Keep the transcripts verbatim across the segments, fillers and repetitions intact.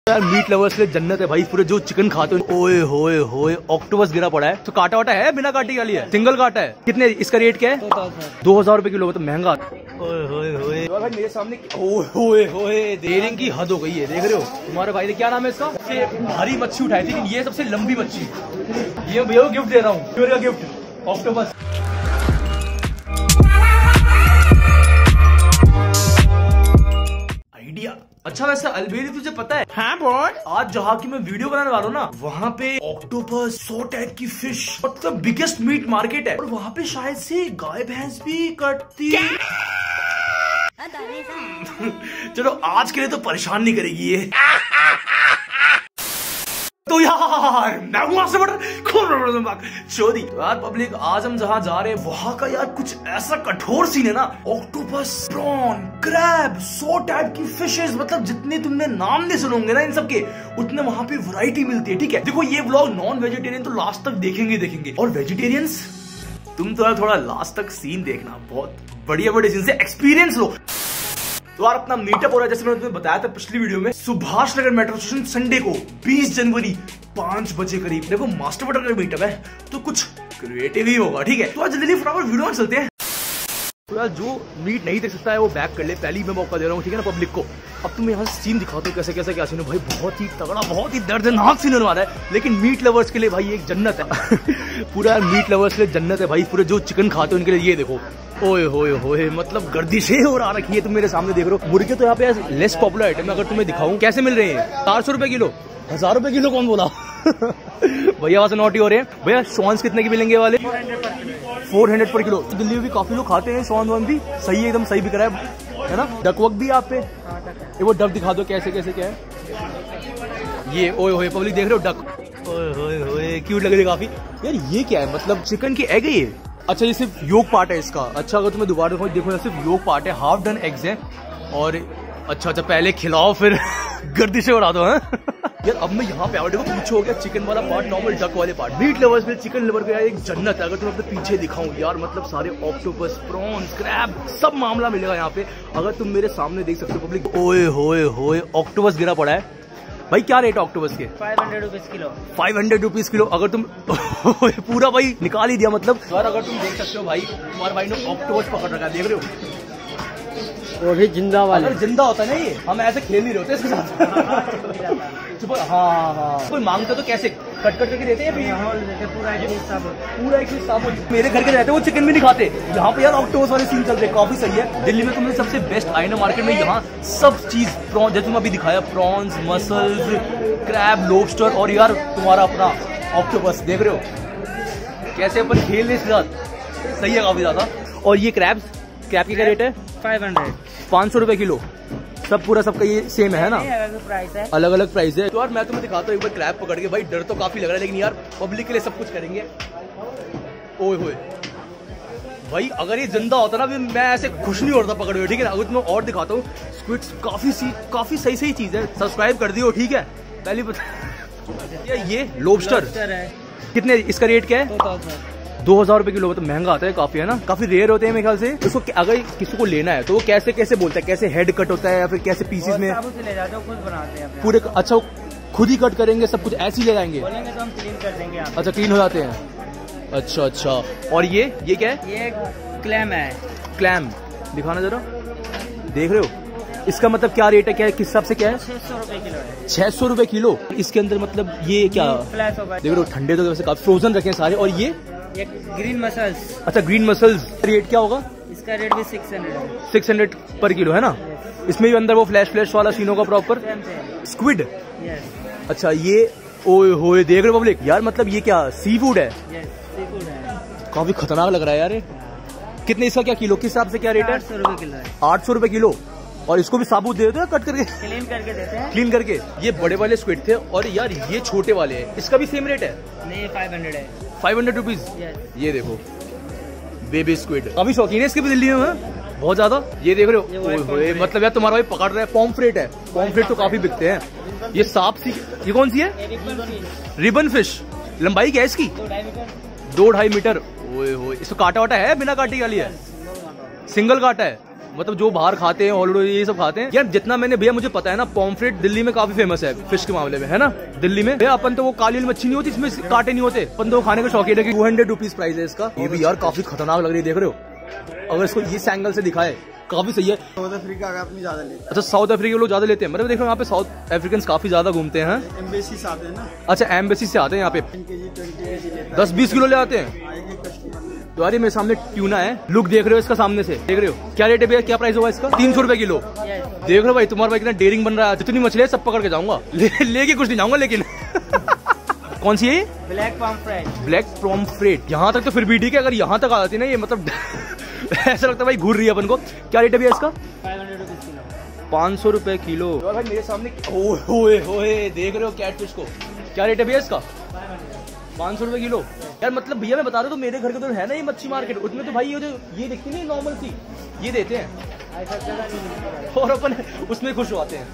यार meet lovers के लिए जन्नत है भाई, पूरे जो चिकन खाते हैं। ओए होए होए ऑक्टोपस गिरा पड़ा है। तो काटा वाटा है, बिना काटी वाली है, सिंगल काटा है। कितने इसका रेट क्या है? दो हजार रुपए किलो, तो महंगा। ओए होए होए भाई मेरे सामने ओए होए होए डेयरिंग की हद हो गई है, देख रहे हो। तुम्हारे भाई ने क्या नाम है इसका? सबसे भारी मच्छी उठाई थी, लेकिन ये सबसे लंबी मच्छी। ये भैया गिफ्ट दे रहा हूँ, गिफ्ट ऑक्टोपस। आइडिया अच्छा। वैसे अलबेरी तुझे पता है? हाँ बॉय, आज जहाँ की मैं वीडियो बनाने वाला हूँ ना, वहाँ पे ऑक्टोपस, सौ टाइप की फिश, मतलब बिगेस्ट मीट मार्केट है। और वहाँ पे शायद से गाय भैंस भी कटती है। चलो आज के लिए तो परेशान नहीं करेगी ये। तो यार मैं हूं आपसे चोरी। तो यार पब्लिक, आज हम जहाँ जा रहे हैं वहाँ का यार कुछ ऐसा कठोर सीन है ना। ऑक्टोपस, प्रॉन, क्रैब, सौ टाइप की फिशेस, मतलब जितने तुमने नाम नहीं सुनोगे ना इन सब के, उतने वहाँ पे वैरायटी मिलती है। ठीक है, देखो ये व्लॉग नॉन वेजिटेरियन तो लास्ट तक देखेंगे देखेंगे और वेजिटेरियंस तुम तो यार थोड़ा लास्ट तक सीन देखना, बहुत बढ़िया बढ़िया सीन से एक्सपीरियंस लो। तो यार अपना मीटअप हो रहा है, जैसे मैंने तुम्हें बताया था पिछली वीडियो में, Subhash Nagar metro station, Sunday को बीस जनवरी पांच बजे करीब। देखो मास्टर बटर का मीटअप है तो कुछ क्रिएटिव ही होगा। ठीक है, तो आज जल्दी फटाफट वीडियो में चलते हैं। तो यार जो मीट नहीं देख सकता है वो बैक कर ले, पहली मैं मौका दे रहा हूँ, ठीक है ना पब्लिक को। अब तुम यहाँ सीन दिखाते हो कैसे कैसे क्या सीन है भाई, बहुत ही तगड़ा, बहुत ही दर्दनाक सीन होने वाला है। लेकिन मीट लवर्स के लिए भाई एक जन्नत है। पूरा मीट लवर्स के लिए जन्नत है भाई, पूरे जो चिकन खाते हैं उनके लिए। ये देखो ओए होए होए, मतलब गर्दिशें हो रखी है। तुम मेरे सामने देख रहे हो मुर्गे, तो यहाँ पे लेस पॉपुलर आइटम है। अगर तुम्हें दिखाऊं कैसे मिल रहे हैं, चार सौ रुपए किलो, हजार रुपए किलो कौन बोला? भैया वहां से नोटी हो रहे हैं। भैया शॉन्स कितने की मिलेंगे वाले? फोर हंड्रेड पर किलो। दिल्ली में भी काफी लोग खाते हैं शॉन वॉन भी, सही है, एकदम सही बिक रहा है, है ना। डक वक भी आप पे, ये वो डक दिखा दो कैसे कैसे क्या है ये। ओए होए पब्लिक देख रहे हो डक, ओए होए होए क्यूट लग रही है काफी। यार ये क्या है, मतलब चिकन की एग है ये? अच्छा ये सिर्फ योग पार्ट है इसका। अच्छा अगर तुम्हें दोबारा देखो, देखो सिर्फ योग पार्ट है, हाफ डन एग्स है। और अच्छा अच्छा पहले खिलाओ फिर गर्दिशें उड़ा दो। है यार अब मैं यहाँ पे आया, देखो पीछे हो गया चिकन वाला पार्ट, नॉर्मल डक वाले पार्ट। मीट लवर्स में चिकन लवर का यार एक जन्नत है। अगर तुम अपने पीछे दिखाऊं यार, मतलब सारे ऑक्टोपस, प्रॉन्स, क्रैब, सब मामला मिलेगा यहाँ पे। अगर तुम मेरे सामने देख सकते हो पब्लिक, ओए होए होए ऑक्टोपस गिरा पड़ा है भाई। क्या रेट है ऑक्टोपस के? Five hundred rupees kilo. Five hundred rupees kilo. अगर तुम पूरा भाई निकाल ही दिया मतलब। यार अगर तुम देख सकते हो भाई, तुम्हारे भाई ने ऑक्टोपस पकड़ रखा है, देख रहे हो, वो भी जिंदा वाला। अगर जिंदा होता नहीं ये, हम ऐसे खेल नहीं रहे होते इसके साथ। हाँ हाँ हाँ, कोई मांगते तो कैसे कट कट करके देते हैं? पूरा एक पूरा एक साबुत। मेरे घर के रहते वो चिकन भी नहीं खाते। यहाँ पे यार ऑक्टोपस वाले सीन चल रहे, काफी सही है। दिल्ली में तुमने सबसे बेस्ट आए ना मार्केट में, यहाँ सब चीज प्रॉन, जैसे तुम अभी दिखाया, प्रॉन्स, मसल्स, क्रैब, लोबस्टर, और यार तुम्हारा अपना ऑक्टोपस देख रहे हो कैसे अपन खेल रहे इसके साथ, सही है काफी ज्यादा। और ये क्रैब्स, क्रैब की क्या रेट है? फाइव हंड्रेड, पाँच सौ रुपए किलो। सब पूरा सबका ये सेम है ना? प्राइस है, अलग अलग प्राइस है। तो यार मैं तुम्हें दिखाता हूँ एक बार क्रैब पकड़ के। भाई डर तो काफी लग रहा है, लेकिन यार पब्लिक के लिए सब कुछ करेंगे। ओए होए भाई, अगर ये जिंदा होता ना, मैं ऐसे खुश नहीं होता पकड़ हुए, ठीक है ना। अगर तुम्हें और दिखाता हूँ, स्क्विड्स काफी सी काफी सही सही चीज है। सब्सक्राइब कर दियो, ठीक है। पहली बता ये लोबस्टर है, कितने इसका रेट क्या है? दो हजार रुपए किलो, तो महंगा आता है काफी, है ना। काफी रेयर होते हैं मेरे ख्याल से। उसको अगर किसी को लेना है तो वो कैसे कैसे बोलता है, कैसे हेड कट होता है या फिर कैसे पीसेस में ले जाते हो, खुद बनाते हैं पूरे? अच्छा वो खुद ही कट करेंगे सब कुछ, ऐसे ही ले जाएंगे? बोलेंगे तो हम क्लीन कर देंगे। अच्छा क्लीन हो जाते हैं, अच्छा अच्छा। और ये ये क्या है? ये क्लैम है। क्लैम दिखाना जरा, देख रहे हो इसका मतलब क्या रेट है, क्या किस हिसाब से क्या है? छह सौ रुपए किलो है। छह सौ रुपए किलो। इसके अंदर मतलब ये क्या फ्लैश होगा, देख रहे हो, ठंडे तो वैसे काफी फ्रोजन रखे हैं सारे। और ये ये ग्रीन मसल्स। अच्छा ग्रीन मसल्स, रेट क्या होगा इसका? रेट भी सिक्स हंड्रेड है। सिक्स हंड्रेड पर किलो, है ना। इसमें भी अंदर वो फ्लैश फ्लैश वाला सीन होगा प्रॉपर। स्क्विड, अच्छा ये ओए होए देख रहे हो पब्लिक, यार मतलब ये क्या सी फूड है? सी फूड है, काफी खतरनाक लग रहा है यार। कितने इसका क्या किलो, किस हिसाब से क्या रेट है? आठ सौ रुपए किलो है। आठ सौ रुपए किलो। और इसको भी साबुत दे देते हैं कट करके? क्लीन करके देते हैं, क्लीन करके। ये बड़े वाले स्क्विड थे, और यार ये छोटे वाले हैं, इसका भी सेम रेट है? नहीं, फाइव हंड्रेड है। Five hundred rupees. ये देखो बेबी स्क्विड, काफी शौकीन है इसके भी दिल्ली में, बहुत ज्यादा। ये देख रहे हो, मतलब यार तुम्हारा भाई पकड़ रहा है। पॉम्फ्रेट है, पॉम्फ्रेट तो काफी बिकते हैं। ये सांप सी, ये कौन सी है? Ribbon fish. लंबाई क्या है इसकी? दो ढाई मीटर। ओए होए, इसको काटा वाटा है, बिना काटी वाली है? सिंगल काटा है। मतलब जो बाहर खाते हैं ऑलरेडी ये सब खाते हैं यार। जितना मैंने भैया मुझे पता है ना, पॉम्फ्रेट दिल्ली में काफी फेमस है फिश के मामले में, है ना। दिल्ली में भैया अपन तो वो काली मच्छी नहीं होती, इसमें कांटे नहीं होते, अपन तो खाने का शौकीन है। टू हंड्रेड रुपीज प्राइस है इसका। ये भी यार काफी खतरनाक लग रही है, देख रहे हो। अगर इसको इस एंगल से दिखाए काफी सही है। साउथ अफ्रीका का अपनी ज्यादा लेते हैं। अच्छा, साउथ अफ्रीका के लोग ज्यादा लेते हैं। मतलब देखो यहाँ पे साउथ अफ्रीकन काफी ज्यादा घूमते हैं। एम्बेसी से आते हैं ना। अच्छा, एम्बेसी से आते हैं यहाँ पे, दस बीस किलो ले आते हैं। तो यार मेरे सामने ट्यूना है, लुक देख रहे हो इसका, सामने से देख रहे हो। क्या रेट है भैया, क्या प्राइस होगा इसका? तीन सौ रुपए किलो। देख रहे हो भाई, तुम्हारा भाई कितना डेयरिंग बन रहा है। जितनी मछली है सब पकड़ के जाऊंगा, लेके ले कुछ नहीं जाऊंगा लेकिन। कौन सी है? Black pomfret. Black pomfret. यहाँ तक तो फिर भी ठीक है, अगर यहाँ तक आ जाती ना ये मतलब ऐसा लगता है भाई घूर रही है अपन को। क्या रेट है भैया इसका? पाँच सौ रुपए किलो। भाई मेरे सामने ओए ओए देख रहे हो कैटफिश को। क्या रेट है भैया इसका? पाँच सौ रुपए किलो। यार मतलब भैया मैं बता रहा हूँ, तो मेरे घर के तो है ना ये मच्छी मार्केट, उसमें तो भाई ये जो ये दिखती नहीं नॉर्मल सी, ये देते हैं और अपन उसमें खुश होते हैं।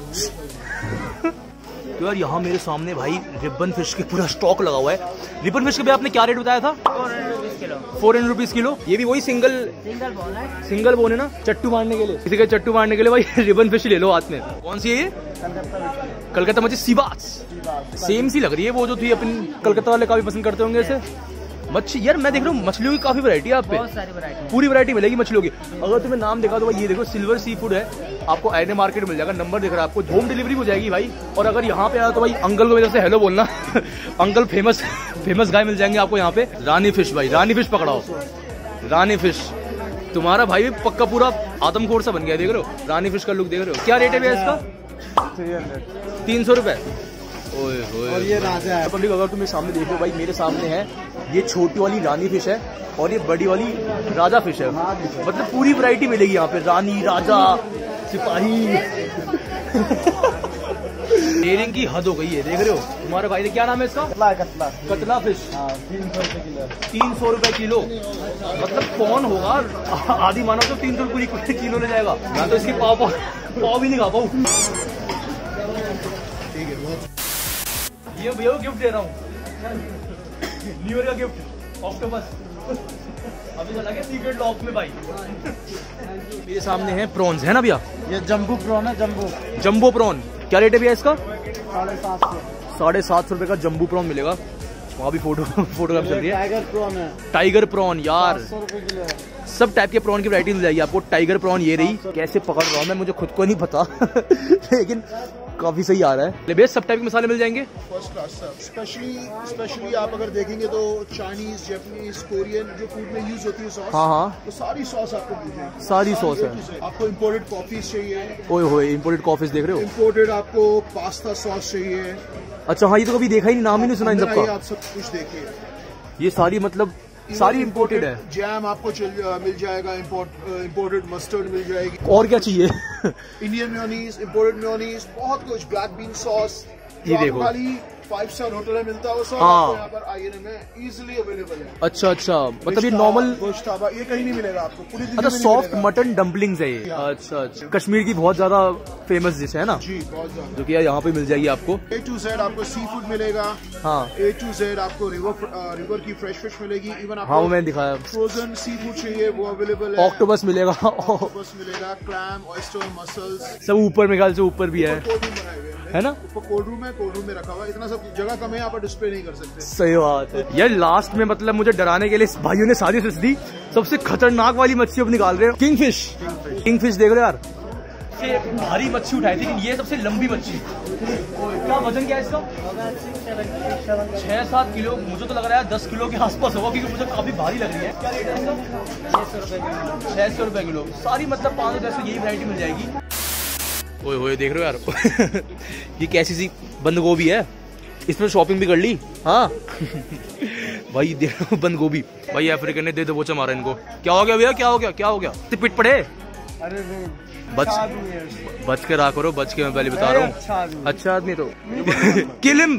तो यार यहाँ मेरे सामने भाई रिबन फिश के पूरा स्टॉक लगा हुआ है। रिबन फिश के भैया आपने क्या रेट बताया था? Four hundred rupees kilo. Four hundred rupees kilo. ये भी वही सिंगल सिंगल बोन है। सिंगल बोन है ना, चट्टू मारने के लिए। किसी के चट्टू मारने के लिए भाई रिबन फिश ले लो हाथ में। कौन सी है ये? कलकत्ता मच्छी, सीबास। सेम सी लग रही है वो जो थी अपन कलकत्ता वाले काफी पसंद करते होंगे इसे मच्छी। यार मैं देख रहा हूँ मछलियों की काफी वैरायटी है आप पे, बहुत सारी वैरायटी, पूरी वैरायटी मिलेगी मछलियों की। अगर तुम्हें नाम देखा तो भाई ये देखो सिल्वर सी फूड है, आपको आईने मार्केट मिल जाएगा। नंबर दिख रहा है आपको, होम डिलीवरी हो जाएगी भाई। और अगर यहाँ पे आया तो भाई अंकल को मेरे से हेलो बोलना। अंकल फेमस फेमस गाय मिल जाएंगे आपको यहाँ पे। रानी फिश भाई, रानी फिश पकड़ाओ, रानी फिश। तुम्हारा भाई पक्का पूरा आदमखोर सा बन गया, देख रहे हो। रानी फिश का लुक देख रहे हो। क्या रेट है भैया इसका? तीन सौ रुपए। ओए होए। और ये राजा है। पब्लिक अगर तुम्हें सामने देखो भाई, मेरे सामने है ये छोटी वाली रानी फिश है और ये बड़ी वाली राजा फिश है। मतलब पूरी वैरायटी मिलेगी यहाँ पे, रानी, राजा, सिपाही। डेयरिंग की हद हो गई है, देख रहे हो। तुम्हारे भाई ने क्या नाम है इसका? कतला कतला कतला फिश। तीन सौ रुपए किलो। तीन सौ रुपए किलो। मतलब कौन होगा आदि मानव तो तीन सौ पूरी किलो ले जाएगा। मैं तो इसकी पाव पाव पाव भी नहीं खा पाऊँ। ये भैया को गिफ्ट दे रहा हूँ, न्यू ईयर का गिफ्ट, ऑक्टोपस। अभी चला गया सीक्रेट लॉक में भाई। मेरे सामने है प्रॉन्स, है ना भैया? ये जम्बो प्रॉन है, जम्बो जम्बो प्रॉन। क्या रेट है भैया इसका? साढ़े सात सौ साढ़े सात सौ रुपए का जम्बो प्रॉन मिलेगा। वहाँ भी फोटो फोटोग्राफ चल रही है। टाइगर प्रॉन है, टाइगर प्रॉन यार, सौ रुपए किलो है। सब टाइप के प्रॉन की वैरायटी मिल जाएगी आपको। टाइगर प्रॉन ये रही, कैसे पकड़ रहा हूँ मैं मुझे खुद को नहीं पता लेकिन काफी सही आ रहा है। बेस सब टाइप के मसाले मिल जाएंगे। First class sir. Specially specially आप अगर देखेंगे तो चाइनीज, जापानीज, कोरियन जो फूड में यूज होती है सॉस, हाँ हाँ, तो सारी सॉस आपको मिल जाएगी। सारी सॉस है। आपको इम्पोर्टेड कॉफीज चाहिए, ओए होए, इम्पोर्टेड कॉफीज देख रहे हो। इम्पोर्टेड आपको पास्ता सॉस चाहिए। अच्छा हाँ, ये तो कभी देखा ही नहीं, नाम ही नहीं सुना इन अंदर आइए, सबका। आप सब कुछ देखिए। ये सारी मतलब सारी इम्पोर्टेड है। जैम आपको चल- मिल जाएगा, इम्पोर्टेड मस्टर्ड मिल जाएगी। और क्या चाहिए? इंडियन मेयोनीज, इम्पोर्टेड मेयोनीज, बहुत कुछ, ब्लैक बीन सॉस। ये देखो, खाली फाइव स्टार होटल में मिलता है वो सब, हाँ। आपको यहाँ पर आईएनए में इजीली अवेलेबल है। अच्छा अच्छा, मतलब ये नॉर्मल, गोश्त ढाबा ये कहीं नहीं मिलेगा आपको, पूरी दुनिया अच्छा में नहीं सॉफ्ट मिलेगा। मटन डम्पलिंग्स है ये। अच्छा अच्छा, कश्मीर की बहुत ज्यादा फेमस डिश है ना, जी बहुत ज्यादा। जो कि यार यहाँ पे मिल जाएगी आपको। ए टू जेड आपको सी फूड मिलेगा। हाँ ए टू जेड आपको रिवर रिवर की फ्रेश फिश मिलेगी। इवन आपको हाँ, वो मैंने दिखाया। फ्रोजन सी फूड चाहिए वो अवेलेबल है। ऑक्टोपस मिलेगा, ऑक्टोपस मिलेगा, क्लैम, ऑयस्टर, मसल्स। सब ऊपर में ख्याल से ऊपर भी है, कोल्ड रूम बनाए हुए हैं, है ना। ऊपर कोल्ड रूम है, कोल्ड रूम में रखा हुआ है। इतना सब जगह कम है, यहाँ पर डिस्प्ले नहीं कर सकते। सही बात है यार। लास्ट में मतलब मुझे डराने के लिए इस भाइयों ने सारी फिश दी। सबसे खतरनाक वाली मच्छी अब निकाल रहे हैं, किंग फिश। किंग फिश देख रहे हो यार, ये भारी मच्छी उठाई थी, लेकिन ये सबसे लंबी मच्छी। क्या वजन क्या है इसका? छह सात किलो। मुझे तो लग रहा है दस किलो के आसपास होगा, क्योंकि मुझे काफी भारी लग रही है। क्या रेट है इसका? छह सौ रुपए किलो। छह सौ रुपए किलो। सारी मतलब पाँच सौ छह सौ यही वैरायटी मिल जाएगी। ओए होए देख रहे हो यार ये कैसी सी बंद गोभी है, इसमें शॉपिंग भी कर ली। हाँ भाई देखो बंद गोभी। भाई अफ्रीकन ने दे दो बोचा मारा इनको। क्या हो गया भैया, क्या हो गया, क्या हो गया? पिट पड़े। अरे बच बच के रहा करो, बच के, मैं पहले बता रहा हूँ। अच्छा आदमी तो किल हिम।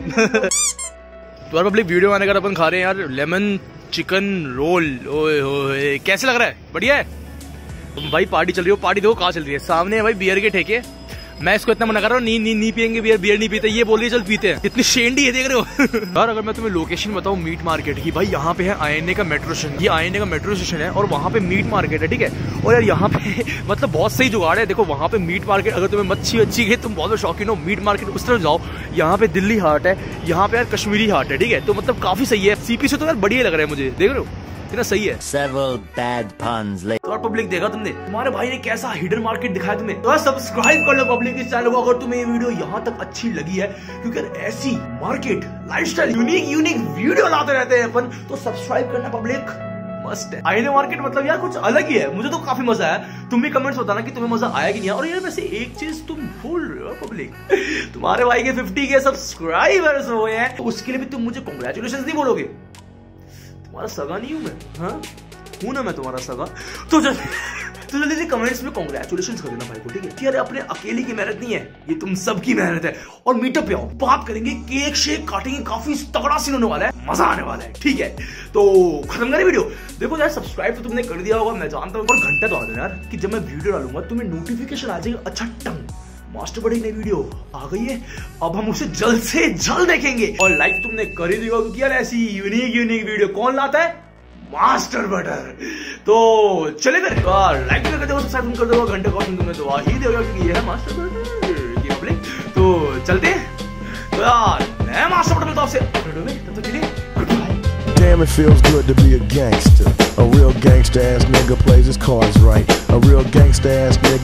तो पब्लिक वीडियो आने का अपन खा रहे हैं यार लेमन चिकन रोल। ओए होए कैसे लग रहा है? बढ़िया है भाई। पार्टी चल रही हो, पार्टी देखो कहाँ चल रही है। सामने है भाई बियर के ठेके, मैं इसको इतना मना कर रहा हूँ, नहीं नहीं नहीं पियेंगे बियर, बियर नहीं पीते, ये बोल रही चल पीते हैं। इतनी शेंडी है, देख रहे हो। यार अगर मैं तुम्हें लोकेशन बताऊँ मीट मार्केट की, भाई यहाँ पे है आईएनए का मेट्रो स्टेशन, ये आईएनए का मेट्रो स्टेशन है और वहाँ पे मीट मार्केट है, ठीक है। और यार यहाँ पे मतलब बहुत सही जुगाड़ है, देखो वहाँ पे मीट मार्केट, अगर तुम्हें मच्छी अच्छी है, तुम बहुत शौकीन हो मीट मार्केट उस तरफ जाओ। यहाँ पे दिल्ली हाट है, यहाँ पे यार कश्मीरी हाट है, ठीक है। तो मतलब काफी सही है, सीपी से तो यार बढ़िया लग रहा है मुझे, देख रहे हो कितना सही है। Several bad puns later. तो और पब्लिक देखा तुमने, तुम्हारे भाई ने कैसा हिडन मार्केट दिखाया तुम्हें। तो सब्सक्राइब कर लो पब्लिक इस चैनल को अगर तुम्हें ये वीडियो यहाँ तक अच्छी लगी है, क्योंकि ऐसी market lifestyle unique unique video लाते रहते हैं अपन, तो सब्सक्राइब करना पब्लिक मस्ट है। आईएनए मार्केट मतलब यार कुछ अलग ही है, मुझे तो काफी मजा आया। तुम भी कमेंट्स बताना कि तुम्हें मजा आया कि नहीं। और यार वैसे एक चीज तुम भूल रहे हो पब्लिक, तुम्हारे भाई के फिफ्टी के सब्सक्राइबर्स हुए हैं, तो उसके लिए भी तुम मुझे कांग्रेचुलेशंस नहीं बोलोगे? तुम्हारा सगा नहीं हूं मैं, हाँ हूं ना मैं तुम्हारा सगा। तो जब तो जल्दी से कमेंट्स में कांग्रेचुलेशंस कर देना भाई को, ठीक है। यार अपने अकेले की मेहनत नहीं है, ये तुम सबकी मेहनत है। और मीटअप पे आओ, बात करेंगे, केक शेक काटेंगे, काफी तगड़ा सीन होने वाला है, मजा आने वाला है, ठीक है। तो खत्म करें वीडियो। देखो यार सब्सक्राइब तो तुमने कर दिया होगा, मैं जानता हूँ, और घंटा तो आ देना यार कि जब मैं वीडियो डालूंगा तुम्हें नोटिफिकेशन आ जाएगा। अच्छा टंग मास्टर बड़ी नई वीडियो आ गई है, अब हम उसे जल्द से जल्द देखेंगे। और लाइक तुमने कर ही दिया, क्योंकि यार ऐसी यूनिक यूनिक वीडियो कौन लाता है? Master butter. तो चले फिर लाइक कर दो, सब्सक्राइब कर दो, घंटे का तुमने तो आ ही देगा क्योंकि ये है मास्टर बटर की पब्लिक। तो चलते हैं, तो यार मैं मास्टर बटर मिलता हूं आपसे वीडियो में, तब तक के लिए goodbye. Damn, it feels good to be a gangster. A real gangster ass nigga plays his cards right. A real gangster ass nigga